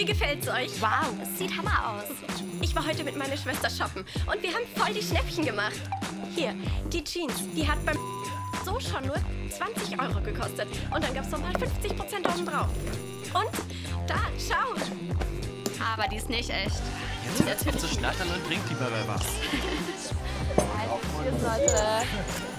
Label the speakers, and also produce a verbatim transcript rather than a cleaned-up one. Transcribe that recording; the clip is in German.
Speaker 1: Wie gefällt's euch?
Speaker 2: Wow, es sieht Hammer aus.
Speaker 1: Ich war heute mit meiner Schwester shoppen und wir haben voll die Schnäppchen gemacht. Hier, die Jeans, die hat beim so schon nur zwanzig Euro gekostet. Und dann gab's nochmal fünfzig Prozent obendrauf. Und da, schau.
Speaker 2: Aber die ist nicht echt.
Speaker 3: Jetzt hört auf zu schnattern und bringt lieber mal was.
Speaker 2: Ihr sollte